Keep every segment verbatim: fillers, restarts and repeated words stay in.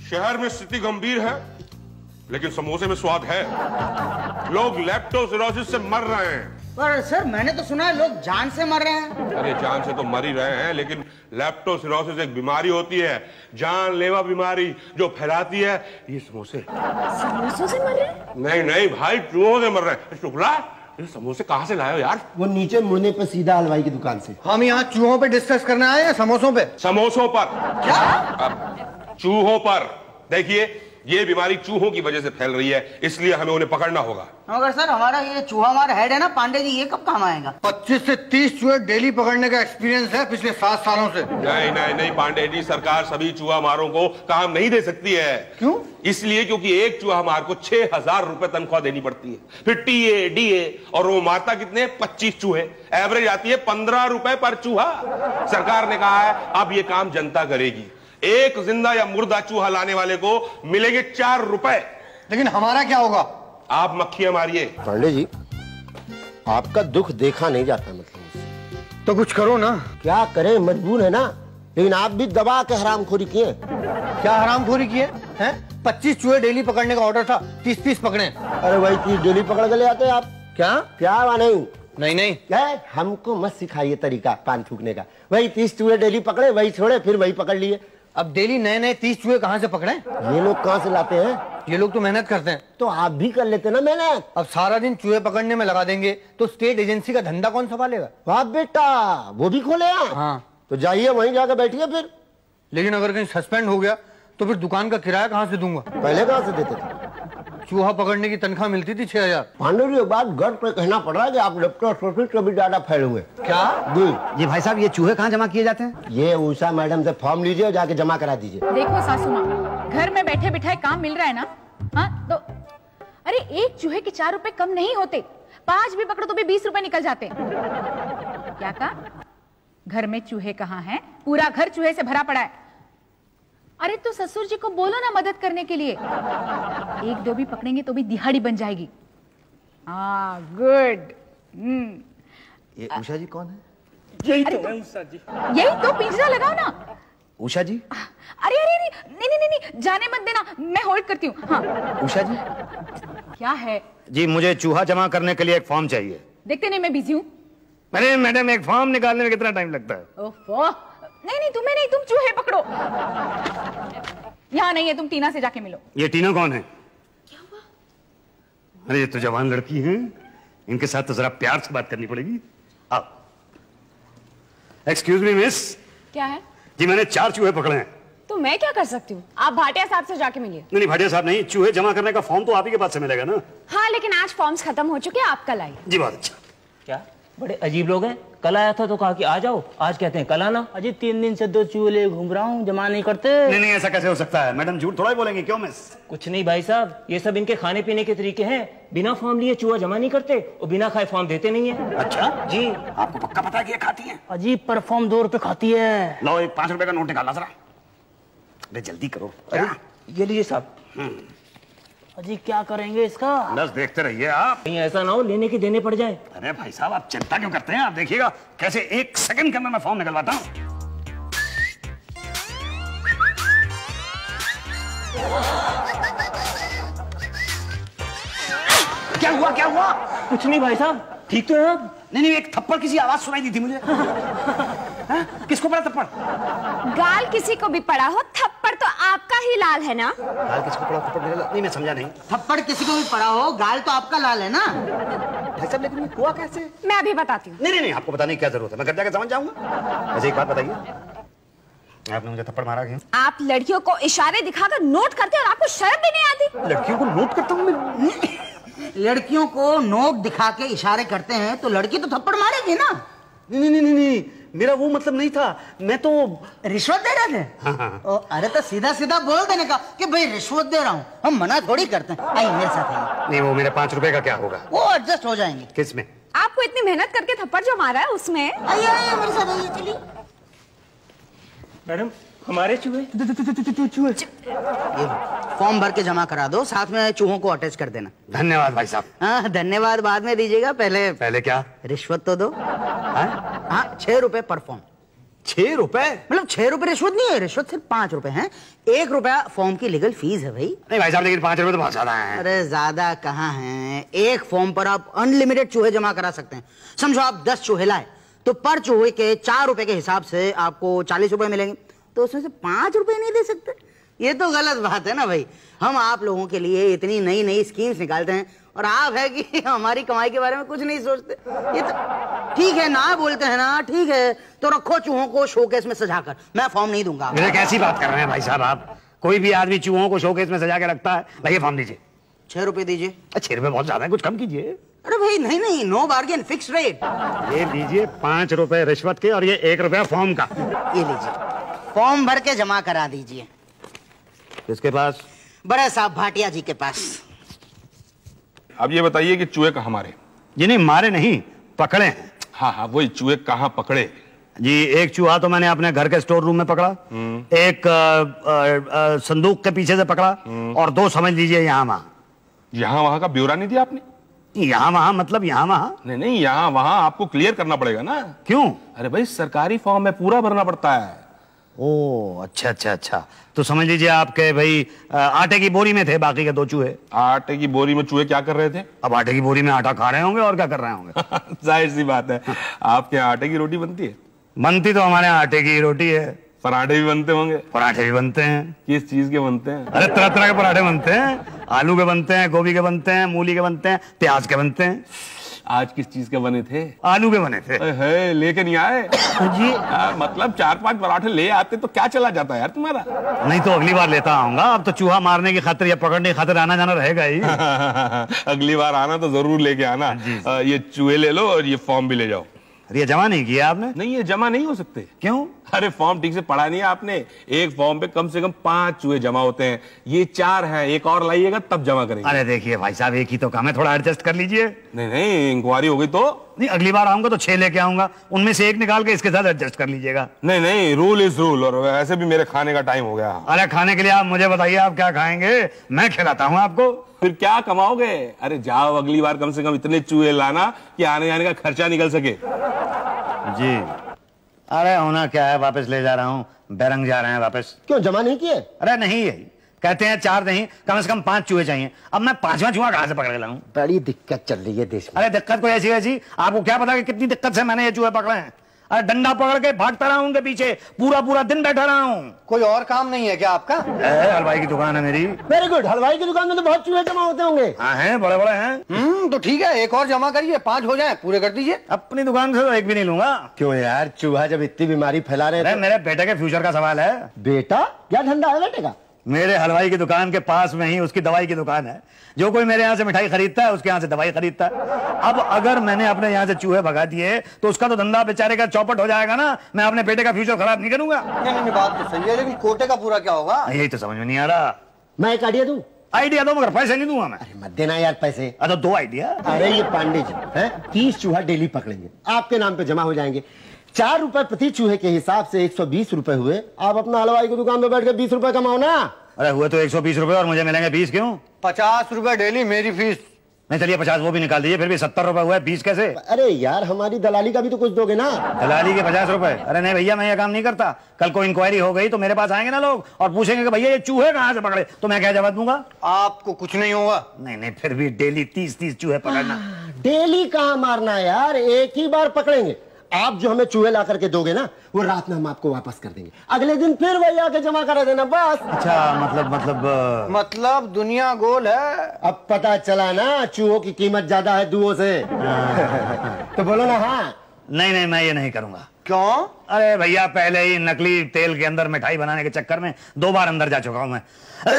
शहर में स्थिति गंभीर है, लेकिन समोसे में स्वाद है। लोग लेप्टोस्पिरोसिस से मर रहे हैं। पर सर मैंने तो सुना है लोग जान से मर रहे हैं। अरे जान से तो मर ही रहे हैं, लेकिन लेप्टोस्पिरोसिस एक बीमारी होती है, जानलेवा बीमारी, जो फैलाती है ये समोसे। समोसों से मर रहे हैं? नहीं नहीं भाई, चूहों से मर रहे हैं। शुक्ला, ये समोसे कहाँ से लाए हो यार? वो नीचे मुड़ने पे सीधा हलवाई की दुकान से। हम यहाँ चूहों पे डिस्कस करने आए हैं, समोसों पे? समोसों पर। क्या? अब चूहों पर। देखिए, ये बीमारी चूहों की वजह से फैल रही है, इसलिए हमें उन्हें पकड़ना होगा। मगर सर हमारा ये चूहा हमारा हेड है ना पांडे जी, ये कब काम आएगा? पच्चीस से तीस चूहे डेली पकड़ने का एक्सपीरियंस है पिछले सात सालों से। नहीं नहीं नहीं पांडे जी, सरकार सभी चूहा मारों को काम नहीं दे सकती है। क्यों? इसलिए क्योंकि एक चूहा मार को छह हजार रुपए तनख्वाह देनी पड़ती है, फिर टीए डीए, और वो मारता कितने? पच्चीस चूहे। एवरेज आती है पंद्रह रुपए पर चूहा। सरकार ने कहा है अब ये काम जनता करेगी। एक जिंदा या मुर्दा चूहा लाने वाले को मिलेंगे चार रुपए। लेकिन हमारा क्या होगा? आप मक्खियां मारिए। पांडे जी, आपका दुख देखा नहीं जाता, मतलब तो कुछ करो ना। क्या करें, मजबूर है ना। लेकिन आप भी दबा के हरामखोरी किए। क्या हरामखोरी किए हैं? पच्चीस चूहे डेली पकड़ने का ऑर्डर था, तीस तीस पकड़े। अरे वही चीज डेली पकड़ के ले आते आप। क्या क्या नहीं नहीं नहीं क्या, हमको मत सिखाइए तरीका पान थूकने का। वही तीस चूहे डेली पकड़े, वही छोड़े, फिर वही पकड़ लिए। अब डेली नए नए तीस चूहे कहाँ से पकड़े? ये लोग कहाँ से लाते हैं? ये लोग तो मेहनत करते हैं। तो आप भी कर लेते ना मेहनत। अब सारा दिन चूहे पकड़ने में लगा देंगे तो स्टेट एजेंसी का धंधा कौन संभालेगा? वाह बेटा, वो भी खोले हैं? हाँ। तो जाइए वहीं जाकर बैठिए फिर। लेकिन अगर कहीं सस्पेंड हो गया तो फिर दुकान का किराया कहाँ से दूंगा? पहले कहाँ से देते थे? चूहा पकड़ने की तनख्वाह मिलती थी छह हजार। पांडे जी, एक बात गर्व पे कहना पड़ रहा है कि आप लेप्टोस्पिरोसिस से भी ज्यादा फैले हुए। क्या? जी ये भाई साहब, ये चूहे कहाँ जमा किए जाते हैं? ये उषा मैडम से फॉर्म लीजिए और जाके जमा करा दीजिए। देखो सासू माँ, घर में बैठे बिठाए काम मिल रहा है ना, हाँ तो अरे एक चूहे के चार रुपए कम नहीं होते, पांच भी पकड़ो तो भी बीस रुपए निकल जाते। क्या कहा? घर में चूहे कहाँ हैं? पूरा घर चूहे से भरा पड़ा है। अरे तो ससुर जी को बोलो ना मदद करने के लिए, एक दो भी पकड़ेंगे तो भी दिहाड़ी बन जाएगी। हाँ गुड। हम्म। ये उषा जी कौन है? यही तो है उषा जी। यही तो, पिंजरा लगाओ ना। उषा जी? अरे अरे अरे नहीं नहीं नहीं नहीं, जाने मत देना, मैं होल्ड करती हूँ। हाँ उषा जी? क्या है? जी मुझे चूहा जमा करने के लिए एक फॉर्म चाहिए। देखते नहीं मैं बिजी हूँ। अरे मैडम, एक फॉर्म निकालने में कितना टाइम लगता है? ओफो, नहीं नहीं तुम्हें नहीं, तुम चूहे पकड़ो। यहाँ नहीं है, तुम टीना से जाके मिलो। ये टीना कौन है? क्या हुआ? अरे ये तो जवान लड़की हैं, इनके साथ तो जरा प्यार से बात करनी पड़ेगी। आओ। Excuse me miss. क्या है? जी मैंने चार चूहे पकड़े हैं। तो मैं क्या कर सकती हूँ? आप भाटिया साहब से जाके मिलिए। नहीं नहीं भाटिया साहब नहीं, चूहे जमा करने का फॉर्म तो आप ही के पास से मिलेगा ना। हाँ लेकिन आज फॉर्म्स खत्म हो चुके हैं, आप कल आइए। जी बहुत अच्छा। क्या बड़े अजीब लोग हैं, कल आया था तो कहा कि आ जाओ, आज कहते हैं कल आना। अजी तीन दिन से दो चूहे घूम रहा हूँ, जमा नहीं करते। नहीं नहीं ऐसा कैसे हो सकता है मैडम, झूठ थोड़ा ही बोलेंगे। क्यों मिस? कुछ नहीं भाई साहब, ये सब इनके खाने पीने के तरीके हैं। बिना फॉर्म लिए चूहा जमा नहीं करते और बिना खाए फॉर्म देते नहीं है। अच्छा जी। आपको पक्का पता है कि ये खाती है? अजीब पर फॉर्म दो रुपए खाती है। लो एक पांच रुपए का नोट निकालना जरा। अरे जल्दी करो। अरे ये लीजिए साहब। अजी क्या करेंगे इसका? बस देखते रहिए आप, कहीं ऐसा ना हो लेने के देने पड़ जाए। अरे भाई साहब आप चिंता क्यों करते हैं, आप देखिएगा कैसे एक सेकंड के अंदर मैं फॉर्म निकलवाता हूं। क्या हुआ क्या हुआ? कुछ नहीं भाई साहब, ठीक तो है आप? नहीं नहीं, एक थप्पड़ किसी आवाज सुनाई दी थी मुझे। हा? किसको पड़ा थप्पड़? गाल किसी को भी पड़ा हो, थप्पड़ तो आपका ही लाल है ना। गाल किसको पड़ा? थप्पड़ मेरा लाल? नहीं मैं समझा नहीं। थप्पड़ किसी को भी पड़ा हो, गाल तो आपका लाल है ना। भाई साहब लेकिन ये हुआ कैसे? मैं अभी बताती हूँ। नहीं नहीं नहीं, आपको बताने की क्या जरूरत है, मैं घर जाकर समझ जाऊंगा। वैसे एक बात बताइए, आपने मुझे थप्पड़ मारा क्यों? आप लड़कियों को इशारे दिखाकर नोट करते और आपको शर्म भी नहीं आती। लड़कियों को नोट करता हूँ मैं? लड़कियों को नोट दिखा के इशारे करते हैं तो लड़की तो थप्पड़ मारेगी ना। नहीं नहीं नहीं नहीं, मेरा वो मतलब नहीं था, मैं तो रिश्वत दे रहे थे। हाँ। ओ, अरे तो सीधा सीधा बोल देने का कि भाई रिश्वत दे रहा हूँ, हम मना थोड़ी करते हैं। आइए मेरे साथ आइए। नहीं वो मेरे पांच रुपए का क्या होगा? वो एडजस्ट हो जाएंगे। किस में? आपको इतनी मेहनत करके थप्पड़ जो मारा है उसमें। आइए आइए मेरे साथ आइए, चलिए। मैडम हमारे चूहे चूहे ये फॉर्म भर के जमा करा दो, साथ में चूहों को अटैच कर देना। धन्यवाद भाई साहब। हाँ धन्यवाद बाद में दीजिएगा, पहले पहले क्या? रिश्वत तो दो। हाँ छह रुपए पर फॉर्म। छह रुपए? मतलब छह रुपए रिश्वत नहीं है, रिश्वत सिर्फ पांच रुपए हैं। एक रुपया फॉर्म की लीगल फीस है भाई। नहीं भाई साहब, लेकिन पांच रुपए तो बहुत ज्यादा है। अरे ज्यादा कहाँ है, एक फॉर्म पर आप अनलिमिटेड चूहे जमा करा सकते हैं। समझो आप दस चूहे लाए तो पर चूहे के चार रुपए के हिसाब से आपको चालीस रुपए मिलेंगे, तो उसमें से पांच रुपए नहीं दे सकते? ये तो गलत बात है ना भाई। हम आप लोगों के लिए इतनी नई नई स्कीम्स निकालते हैं और आप है कि हमारी कमाई के बारे में कुछ नहीं सोचते। ये तो ठीक है ना, बोलते हैं ना, ठीक है तो रखो चूहों को शोकेस में सजाकर, मैं फॉर्म नहीं दूंगा। मेरे कैसी बात कर रहे हैं भाई साहब आप? कोई भी आदमी चूहों को शोकेस में सजा के रखता है? भाई फॉर्म दीजिए। छह रुपए दीजिए। छह रुपए बहुत ज्यादा है, कुछ कम कीजिए। अरे भाई नहीं नहीं, नो बार्गेन, फिक्स रेट। ये लीजिए पांच रुपए रिश्वत के और ये एक रुपया फॉर्म का। ये लीजिए, फॉर्म भर के जमा करा दीजिए। किसके पास? बड़े साहब भाटिया जी के पास। अब ये बताइए कि चूहे कहाँ मारे? जी नहीं, मारे नहीं, पकड़े हैं। हाँ हाँ, वही चूहे कहाँ पकड़े? जी एक चूहा तो मैंने अपने घर के स्टोर रूम में पकड़ा, एक आ, आ, आ, संदूक के पीछे से पकड़ा, और दो समझ लीजिए यहाँ वहां। यहाँ वहां का ब्यौरा नहीं दिया आपने? यहाँ वहां मतलब यहाँ वहां? नहीं नहीं, यहाँ वहां आपको क्लियर करना पड़ेगा ना। क्यों? अरे भाई सरकारी फॉर्म में पूरा भरना पड़ता है। ओ अच्छा अच्छा अच्छा, तो समझ लीजिए आपके भाई आटे की बोरी में थे बाकी के दो चूहे। आटे की बोरी में चूहे क्या कर रहे थे? अब आटे की बोरी में आटा खा रहे होंगे और क्या कर रहे होंगे। जाहिर सी बात है, आपके यहाँ आटे की रोटी बनती है? बनती तो हमारे यहाँ आटे की रोटी है। पराठे भी बनते होंगे? पराठे भी बनते हैं। किस चीज के बनते हैं? अरे तरह तरह के पराठे बनते हैं, आलू के बनते हैं, गोभी के बनते हैं, मूली के बनते हैं, प्याज के बनते हैं। आज किस चीज के बने थे? आलू के बने थे। है लेके नहीं आए? जी आ, मतलब चार पांच पराठे ले आते तो क्या चला जाता है यार तुम्हारा? नहीं तो अगली बार लेता आऊंगा। अब तो चूहा मारने की खातिर या पकड़ने की खातिर आना जाना रहेगा ही। अगली बार आना तो जरूर लेके आना। आ, ये चूहे ले लो और ये फॉर्म भी ले जाओ। अरे ये जमा नहीं किया आपने? नहीं, ये जमा नहीं हो सकते। क्यों? अरे फॉर्म ठीक से पढ़ा नहीं है आपने। एक फॉर्म पे कम से कम पांच चूहे जमा होते हैं, ये चार हैं, एक और लाइएगा तब जमा करेंगे। अरे देखिए भाई साहब, एक ही तो काम है, थोड़ा एडजस्ट कर लीजिए। नहीं नहीं, इंक्वायरी हो गई तो? नहीं, अगली बार आऊंगा तो छह लेके आऊंगा, उनमें से एक निकाल के इसके साथ एडजस्ट कर लीजिएगा। नहीं नहीं, रूल इज रूल। और वैसे भी मेरे खाने का टाइम हो गया। अरे खाने के लिए आप मुझे बताइए, आप क्या खाएंगे? मैं खिलाता हूँ आपको। फिर क्या कमाओगे? अरे जाओ, अगली बार कम से कम इतने चूहे लाना कि आने जाने का खर्चा निकल सके। जी अरे होना क्या है, वापस ले जा रहा हूँ, बैरंग जा रहे हैं वापस। क्यों जमा नहीं किए? अरे नहीं, यही कहते हैं चार नहीं, कम से कम पांच चूहे चाहिए। अब मैं पांचवा चूहा कहां से पकड़ के लाऊं? बड़ी दिक्कत चल रही है देश में। अरे दिक्कत कोई ऐसी वैसी, आपको क्या पता कि कितनी दिक्कत से मैंने ये चूहे पकड़े हैं। अरे डंडा पकड़ के भागता रहा हूं उनके पीछे, पूरा पूरा दिन बैठा रहा हूं। कोई और काम नहीं है क्या आपका? हलवाई की दुकान है मेरी। वेरी गुड, हलवाई की दुकान में तो बहुत चूहे जमा होते होंगे। हाँ हैं, बड़े बड़े हैं। हम्म तो ठीक है, एक और जमा करिए, पांच हो जाए, पूरे कर दीजिए। अपनी दुकान से तो एक भी नहीं लूंगा। क्यों यार, चूहा जब इतनी बीमारी फैला रहे अरे तो... मेरे बेटे के फ्यूचर का सवाल है। बेटा क्या धंधा है बेटे का? मेरे हलवाई की दुकान के पास में ही उसकी दवाई की दुकान है। जो कोई मेरे यहाँ से मिठाई खरीदता है उसके यहाँ से दवाई खरीदता है। अब अगर मैंने अपने यहाँ से चूहे भगा दिए तो उसका तो धंधा बेचारे का चौपट हो जाएगा ना। मैं अपने बेटे का फ्यूचर खराब नहीं करूंगा। नहीं नहीं, बात तो सही है, लेकिन कोटे का पूरा क्या होगा? यही तो समझ में नहीं आ रहा। मैं एक आइडिया दूं? आइडिया दो, मगर पैसे नहीं दूंगा मैं। अरे मत देना यार पैसे। अच्छा दो आइडिया। अरे ये पांडे जी हैं, तीस चूहा डेली पकड़ेंगे, आपके नाम पे जमा हो जाएंगे। चार रुपए प्रति चूहे के हिसाब से एक सौ बीस रुपए हुए। आप अपना हलवाई की दुकान पे बैठ के बीस रुपए कमाओ ना। अरे हुए तो एक सौ बीस रुपए और मुझे मिलेंगे बीस। क्यों? पचास रुपए डेली मेरी फीस। नहीं चलिए पचास वो भी निकाल दीजिए, फिर भी सत्तर रुपए हुआ है, बीस कैसे? अरे यार हमारी दलाली का भी तो कुछ दोगे ना। दलाली के पचास रुपए? अरे नहीं भैया, मैं ये काम नहीं करता। कल को इंक्वायरी हो गई तो मेरे पास आएंगे ना लोग और पूछेंगे कि भैया ये चूहे कहाँ से पकड़े, तो मैं क्या जवाब दूंगा? आपको कुछ नहीं होगा। नहीं नहीं, फिर भी डेली तीस तीस चूहे पकड़ना। डेली कहाँ मारना यार, एक ही बार पकड़ेंगे। आप जो हमें चूहे ला करके दोगे ना, वो रात में हम आपको वापस कर देंगे, अगले दिन फिर वही आके जमा करा देना बस। अच्छा मतलब मतलब मतलब दुनिया गोल है। अब पता चला ना, चूहों की कीमत ज्यादा है दुओं से। तो बोलो ना हाँ। नहीं नहीं, मैं ये नहीं करूंगा। क्यों? अरे भैया, पहले ही नकली तेल के अंदर मिठाई बनाने के चक्कर में दो बार अंदर जा चुका हूं मैं।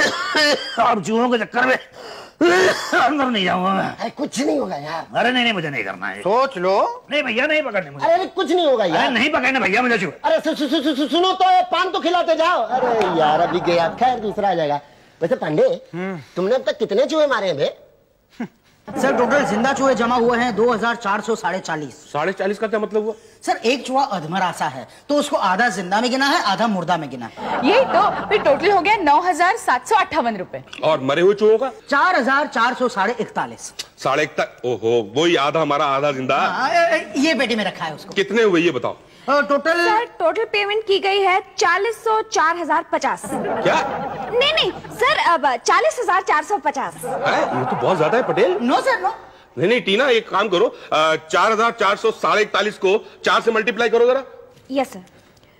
अब चूहों के चक्कर में अंदर नहीं जाऊंगा मैं। अरे कुछ नहीं होगा यार। अरे नहीं नहीं, मुझे नहीं करना है। सोच लो। नहीं भैया, नहीं पकड़ने मुझे। अरे कुछ नहीं होगा यार। अरे नहीं पकड़ने भैया मुझे चूहे। अरे सु, सु, सु, सु, सुनो तो, पान तो खिलाते जाओ। अरे यार अभी गया, खैर दूसरा आ जाएगा। वैसे पांडे, तुमने अब तक कितने चूहे मारे हैं बे? सर टोटल जिंदा चूहे जमा हुए हैं दो हजार चार सौ साढ़े चालीस। साढ़े चालीस का क्या मतलब हुआ? सर एक चूहा अधमरासा है तो उसको आधा जिंदा में गिना है, आधा मुर्दा में गिना है। यही तो, फिर टोटल हो गया नौ हजार सात सौ अट्ठावन रुपए। और मरे हुए चूहों का? चार हजार चार सौ साढ़े इकतालीस। साढ़े एक तक। ओहो, वही आधा हमारा आधा जिंदा। हाँ, ये पेटी में रखा है उसको। कितने हुए ये बताओ? टोटल सर टोटल पेमेंट की गई है चालीस सौ चार हजार पचास। क्या? नहीं नहीं सर, अब चालीस हजार चार सौ पचास। ये तो बहुत ज्यादा है पटेल। No sir no. नहीं नहीं टीना, एक काम करो, चार हजार चार सौ साढ़े इकतालीस को चार से मल्टीप्लाई करो जरा। Yes sir.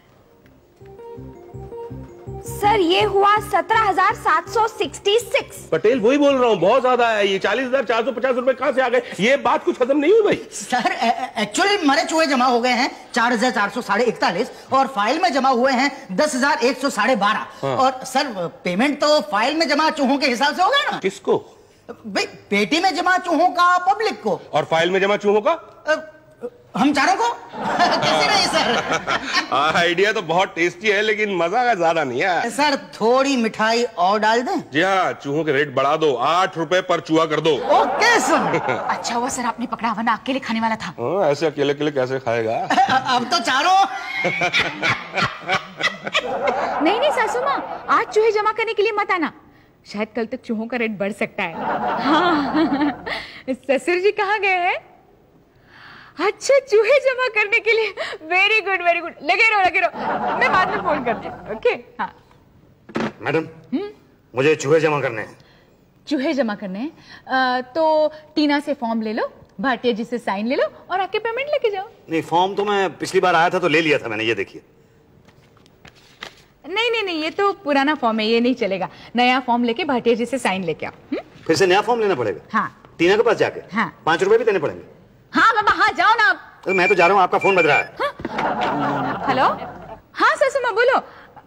सर ये हुआ सत्रह हजार सात सौ सिक्सटी सिक्स। पटेल वही बोल रहा हूँ, बहुत ज्यादा है ये। चालीस हजार चार सौ पचास रुपए कहां से आ गए? ये बात कुछ खत्म नहीं हुई भाई। सर एक्चुअली हमारे चूहे जमा हो गए हैं चार हजार चार सौ साढ़े इकतालीस और फाइल में जमा हुए हैं दस हजार एक सौ साढ़े बारह। हाँ। और सर पेमेंट तो फाइल में जमा चूहों के हिसाब से होगा ना? किसको भाई? पेटी में जमा चूहों का पब्लिक को, और फाइल में जमा चूहों का हम चारों को। कैसे नहीं सर? आइडिया तो बहुत टेस्टी है लेकिन मजा का ज्यादा नहीं है। सर थोड़ी मिठाई और डाल दें? जी हाँ, चूहों के रेट बढ़ा दो, आठ रुपए पर चूहा कर दो। Okay sir. अच्छा हुआ सर आपने पकड़ा, वरना अकेले खाने वाला था। हाँ, ऐसे अकेले अकेले कैसे खाएगा? अब तो चारों। नहीं नहीं सासू माँ, आज चूहे जमा करने के लिए मत आना, शायद कल तक चूहों का रेट बढ़ सकता है। हाँ। ससुर जी कहाँ गए हैं? अच्छा चूहे जमा करने के लिए। वेरी गुड वेरी गुड, लगे रहो लगे रहो, मैं बाद में फोन करती हूँ। ओके हाँ। मैडम मुझे चूहे जमा करने हैं। चूहे जमा करने हैं? आ, तो टीना से फॉर्म ले लो, भाटिया जी से साइन ले लो और आके पेमेंट लेके जाओ। नहीं, फॉर्म तो मैं पिछली बार आया था तो ले लिया था मैंने, ये देखिए। नहीं नहीं नहीं, ये तो पुराना फॉर्म है, ये नहीं चलेगा। नया फॉर्म लेके भाटिया जी से साइन लेके आओ। फिर से नया फॉर्म लेना पड़ेगा? हाँ। टीना के पास जाके? हाँ। पांच रुपए भी देने पड़ेंगे? हाँ बाबा हाँ, जाओ ना आप। तो मैं तो जा रहा हूँ, आपका फोन बज रहा है। हाँ? हेलो हाँ ससु माँ बोलो।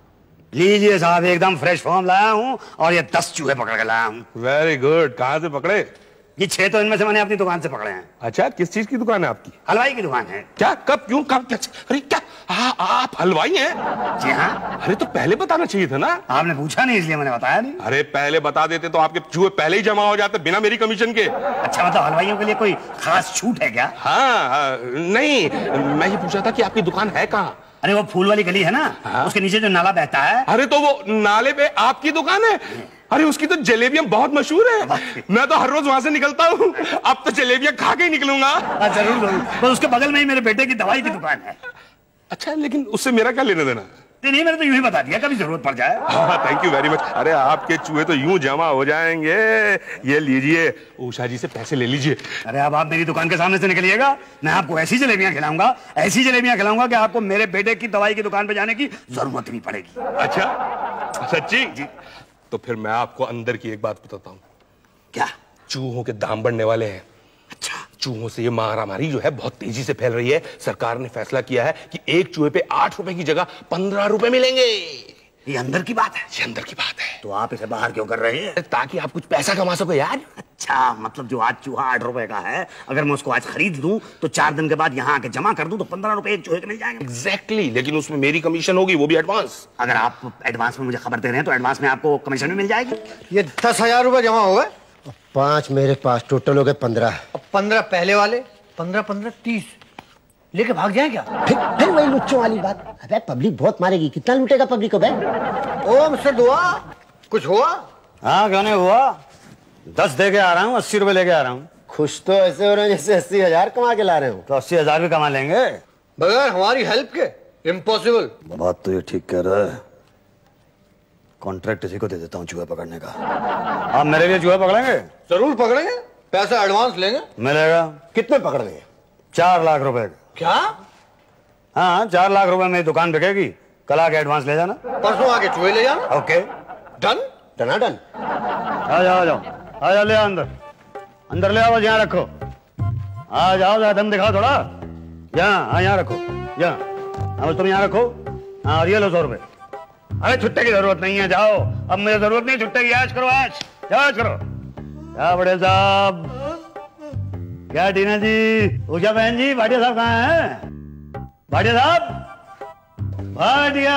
लीजिए साहब, एकदम फ्रेश फॉर्म लाया हूँ और ये दस चूहे पकड़ के लाया हूँ। Very good. कहाँ से पकड़े? ये छह तो इनमें से मैंने अपनी दुकान से पकड़े हैं। अच्छा, किस चीज की दुकान है आपकी? हलवाई की दुकान है। क्या? कब? क्यों? कब? क्या? अरे क्या आ, आप हलवाई हैं? जी हाँ। अरे तो पहले बताना चाहिए था ना। आपने पूछा नहीं इसलिए मैंने बताया नहीं। अरे पहले बता देते तो आपके चूहे पहले ही जमा हो जाते बिना मेरी कमीशन के। अच्छा, मतलब हलवाइयों के लिए कोई खास छूट है क्या? हाँ, हाँ नहीं, मैं ये पूछा था कि आपकी दुकान है कहाँ? अरे वो फूल वाली गली है ना, हाँ? उसके नीचे जो नाला बहता है। अरे तो वो नाले पे आपकी दुकान है? अरे उसकी तो जलेबियां बहुत मशहूर है, मैं तो हर रोज वहां से निकलता हूँ। अब तो जलेबियां खा के ही निकलूंगा। जरूर जरूर, बस उसके बगल में ही मेरे बेटे की दवाई की दुकान है। अच्छा, लेकिन उससे मेरा क्या लेना देना? नहीं नहीं, मैंने तो यूं ही बता दिया, कभी जरूरत पड़ जाए। हाँ, थैंक यू वेरी मच। अरे आपके चूहे तो यूं जमा हो जाएंगे। ये लीजिए, उषा जी से पैसे ले लीजिए। अरे अब आप मेरी दुकान के सामने से निकलिएगा, मैं आपको ऐसी जलेबियां खिलाऊंगा, ऐसी जलेबियां खिलाऊंगा कि आपको मेरे बेटे की दवाई की दुकान पे जाने की जरूरत नहीं पड़ेगी। अच्छा सच्ची? जी। तो फिर मैं आपको अंदर की एक बात बताता हूँ। क्या? चूहों के दाम बढ़ने वाले हैं। अच्छा। चूहों से ये महामारी जो है बहुत तेजी से फैल रही है। सरकार ने फैसला किया है कि एक चूहे पे आठ रुपए की जगह पंद्रह रुपए मिलेंगे। ये अंदर की बात है? ये अंदर की बात है। तो आप इसे बाहर क्यों कर रहे हैं? ताकि आप कुछ पैसा कमा सको यार। अच्छा, मतलब जो आज चूहा आठ रुपए का है, अगर मैं उसको आज खरीद दूं तो चार दिन के बाद यहाँ आके जमा कर दूं तो पंद्रह रुपए एक चूहे के मिल जाएंगे। एग्जैक्टली exactly, लेकिन उसमें मेरी कमीशन होगी, वो भी एडवांस। अगर आप एडवांस में मुझे खबर दे रहे हैं तो एडवांस में आपको कमीशन भी मिल जाएगी। ये दस हजार रुपए जमा हो गए। पांच मेरे पास, टोटल हो गए पंद्रह। पंद्रह पहले वाले, पंद्रह पंद्रह तीस लेके भाग जाए क्या? फिर फिर वही लुच्चों वाली बात। अबे पब्लिक बहुत मारेगी, कितना लूटेगा पब्लिक को बे? ओ मिस्टर दुआ, कुछ हुआ? हाँ, गाने हुआ। दस दे के आ रहा हूँ, अस्सी रुपए लेके आ रहा हूँ। खुश तो ऐसे हो रहे हैं जैसे अस्सी हजार कमा के ला रहे हो। तो अस्सी हजार भी कमा लेंगे बगैर हमारी हेल्प के? इम्पॉसिबल। बात तो ये ठीक कह रहा है। कॉन्ट्रैक्ट इसी को दे देता हूँ चूहे पकड़ने का। आप मेरे लिए चूहे पकड़ेंगे? जरूर पकड़ेंगे, पैसा एडवांस लेंगे। मिलेगा। कितने पकड़ लेंगे? चार लाख रुपए। क्या? हाँ, चार लाख रुपए मेरी दुकान बिकेगी, कल आके एडवांस ले जाना। परसों आके चूहे ले जाना। Okay done? डना डन। आ जाओ आ जाओ आ जाओ, ले आओ अंदर, अंदर ले आओ, बस यहाँ रखो। आ जाओ, जरा दम दिखाओ थोड़ा। यहाँ, हाँ यहाँ रखो, यहाँ। हाँ तुम यहाँ रखो। हाँ, और ये लो सौ रुपए। अरे छुट्टे की जरूरत नहीं है, जाओ। अब मुझे जरूरत नहीं छुट्टे की, ऐश करो, ऐश ऐश करो। क्या बड़े साहब? क्या टीना जी, उषा बहन जी, भाटिया साहब कहाँ हैं? भाटिया साहब, भाटिया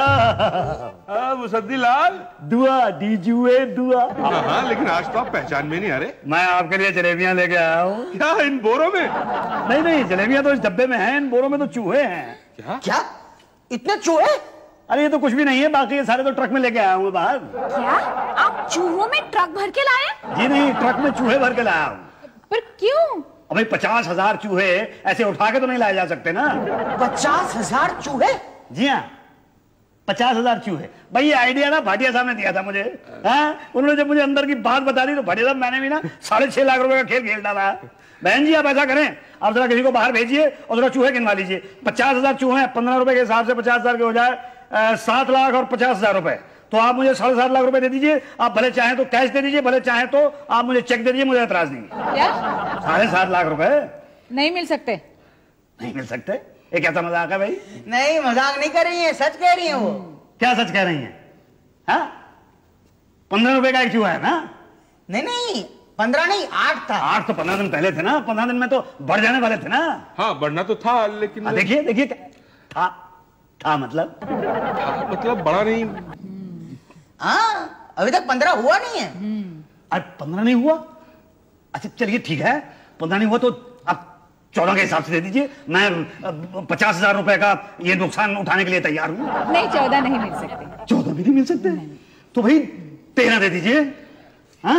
साहब। मुसद्दी लाल, दुआ दीजिए, दुआ। हाँ हाँ, लेकिन आज तो आप पहचान में नहीं आ रहे। मैं आपके लिए जलेबियां लेके आया हूँ। क्या इन बोरों में? नहीं नहीं, जलेबियां तो इस डब्बे में हैं, इन बोरों में तो चूहे हैं। क्या? क्या? इतने चूहे? अरे ये तो कुछ भी नहीं है, बाकी ये सारे तो ट्रक में लेके आया हूँ बाहर। क्या आप चूहों में ट्रक भर के लाए? जी नहीं, ट्रक में चूहे भर के लाया हूँ। पर क्यों? अब भाई पचास हजार चूहे ऐसे उठा के तो नहीं लाए जा सकते ना। पचास हजार चूहे? जी हाँ, पचास हजार चूहे। भाई ये आइडिया ना भाटिया साहब ने दिया था मुझे। हाँ, उन्होंने जब मुझे अंदर की बात बता दी तो भाटिया साहब मैंने भी ना साढ़े छह लाख रुपए का खेल खेल डाला। बहन जी आप ऐसा करें, आप जरा किसी को बाहर भेजिए और जरा चूहे गिनवा लीजिए। पचास हजार चूहे हैं, पंद्रह रुपए के हिसाब से पचास हजार के हो जाए सात लाख और पचास हजार रुपए। तो आप मुझे साढ़े सात लाख रुपए दे दीजिए। आप भले चाहें तो कैश दे दीजिए, भले चाहें तो आप मुझे चेक दे दीजिए, मुझे एतराज नहीं। क्या? साढ़े सात लाख रुपए नहीं मिल सकते? नहीं मिल सकते? ये कैसा मजाक है भाई? नहीं मजाक नहीं कर रही है, सच कह रही है वो। क्या सच कह रही है? हाँ, पंद्रह रुपए का एक चूहा है ना? नहीं नहीं, पंद्रह नहीं, आठ था। आठ तो पंद्रह दिन पहले थे ना, पंद्रह दिन में तो बढ़ जाने वाले थे ना। हाँ बढ़ना तो था, लेकिन हाँ, देखिए देखिए था था मतलब मतलब बड़ा नहीं। हाँ, अभी तक पंद्रह हुआ नहीं है। अरे पंद्रह नहीं हुआ? अच्छा चलिए ठीक है, पंद्रह नहीं हुआ तो आप चौदह के हिसाब से दे दीजिए। मैं पचास हजार रुपए का ये नुकसान उठाने के लिए तैयार हूँ। नहीं, चौदह नहीं मिल सकते। चौदह भी नहीं मिल सकते? तो भाई तेरह दे दीजिए। हाँ,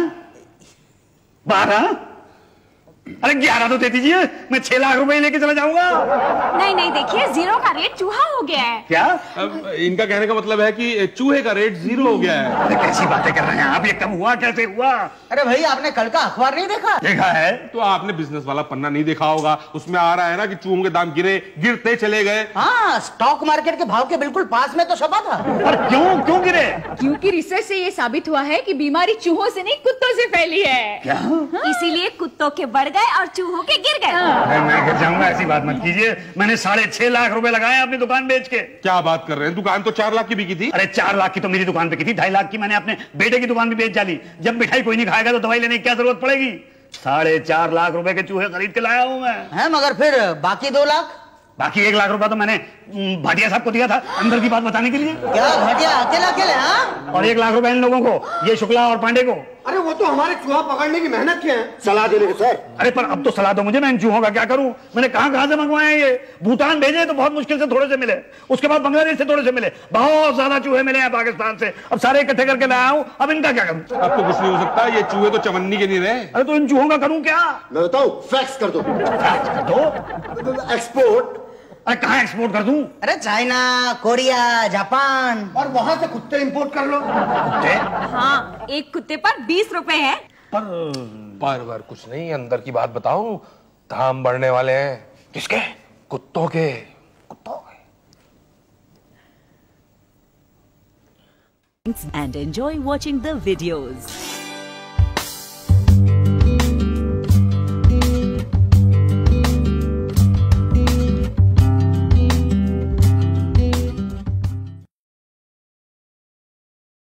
बारह, अरे ग्यारह तो दे दीजिए, मैं छह लाख रुपए लेके चला जाऊंगा। नहीं नहीं, देखिए जीरो का रेट चूहा हो गया है। क्या? अब इनका कहने का मतलब है कि चूहे का रेट जीरो हो गया है। अरे कैसी बातें कर रहे हैं आप, ये कब हुआ, कैसे हुआ? अरे भाई आपने कल का अखबार नहीं देखा? देखा है। तो आपने बिजनेस वाला पन्ना नहीं देखा होगा, उसमें आ रहा है ना कि चूहों के दाम गिरे, गिरते चले गए। हाँ, स्टॉक मार्केट के भाव के बिल्कुल पास में तो छपा था। और क्यों क्यों गिरे? क्योंकि रिसर्च से ये साबित हुआ है कि बीमारी चूहों से नहीं कुत्तों से फैली है। क्या? इसीलिए कुत्तों के बढ़ गए और चूहों के गिर गए। मैं मैं गिर जाऊंगा, ऐसी बात मत कीजिए। मैंने साढ़े छह लाख रुपए लगाए अपनी दुकान बेच के। क्या बात कर रहे हैं, दुकान तो चार लाख की बिकी थी। अरे चार लाख की तो मेरी दुकान पे की थी, ढाई लाख की मैंने अपने बेटे की दुकान भी बेच डाली। जब मिठाई कोई नहीं खाएगा तो दवाई लेने की क्या जरूरत पड़ेगी? साढ़े चार लाख रुपए के चूहे खरीद के लाया हूं मैं। है, मगर फिर बाकी दो लाख? बाकी एक लाख रुपया तो मैंने भाटिया साहब को दिया था अंदर की बात बताने के लिए। क्या भाटिया अकेला अकेले? हाँ, और एक लाख रुपए इन लोगों को, ये शुक्ला और पांडे को। अरे वो तो हमारे चूहा पकड़ने की मेहनत किए हैं, सलाह देने के सर। अरे पर अब तो सलाह दो मुझे, मैं इन चूहों का क्या करूं? मैंने कहां कहां से मंगवाए हैं ये? भूटान भेजे तो बहुत मुश्किल से थोड़े से मिले, उसके बाद बांग्लादेश से थोड़े से मिले, बहुत ज्यादा चूहे मिले हैं पाकिस्तान से। अब सारे इकट्ठे करके लाया हूं, अब इनका क्या करूं? अब तो कुछ नहीं हो सकता, ये चूहे तो चवन्नी के नहीं रहे। अरे तो इन चूहों का करूं क्या? मैं बताऊं, फैक्स कर दो। दो एक्सपोर्ट। अरे कहां एक्सपोर्ट कर दूं? अरे चाइना, कोरिया, जापान। और वहां से कुत्ते इंपोर्ट कर लो। कुत्ते? हाँ, एक कुत्ते पर बीस रुपए है। पर पर बार कुछ नहीं, अंदर की बात बताऊं, दाम बढ़ने वाले हैं। किसके? कुत्तों के। कुत्तों के। And enjoy watching the videos.